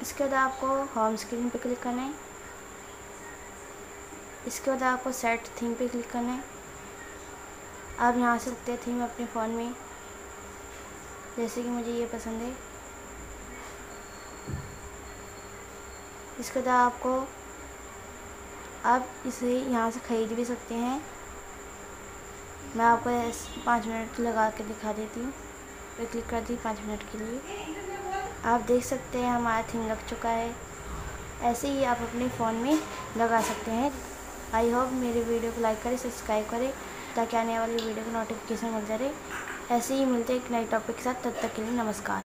इसके बाद आपको होम स्क्रीन पे क्लिक करना है। इसके बाद आपको सेट थीम पे क्लिक करना है। आप यहाँ से सकते हैं थीम अपने फ़ोन में, जैसे कि मुझे ये पसंद है। इसके बाद आप इसे यहाँ से ख़रीद भी सकते हैं। मैं आपको 5 मिनट लगा के दिखा देती हूँ। पे क्लिक कर दी 5 मिनट के लिए। आप देख सकते हैं हमारा थीम लग चुका है। ऐसे ही आप अपने फ़ोन में लगा सकते हैं। आई होप मेरे वीडियो को लाइक करें, सब्सक्राइब करें, ताकि आने वाली वीडियो को नोटिफिकेशन मिलता रहे। ऐसे ही मिलते हैं एक नए टॉपिक के साथ। तब तक के लिए नमस्कार।